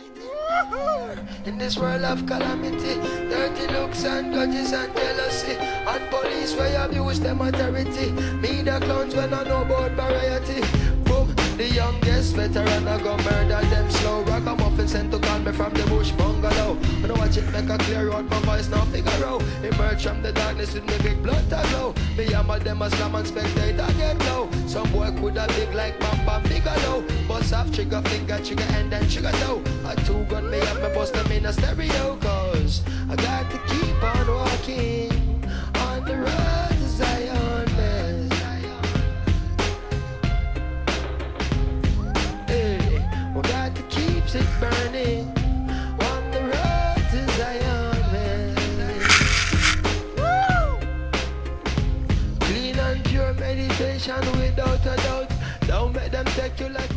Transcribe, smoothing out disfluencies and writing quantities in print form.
In this world of calamity, dirty looks and grudges and jealousy, and police where abuse them authority. Media clowns when I know about variety. Boom, the youngest veteran I go murder them slow. Ragamuffin sent to call me from the bush bungalow. I know watch it make a clear out, my voice now figure out. Emerge from the darkness with me big blood to glow. Me hammer them a slam and spectator get low. Some boy could have big like Bam Bam Bigelow. Bust off trigger finger, trigger end and trigger toe. A two gun me up, me bust them in a stereo. Cause I got to keep on walking on the road to Zion, man. Hey, we got to keep it burning on the road to Zion, man. Woo! Clean and pure meditation without a doubt. Don't make them take you like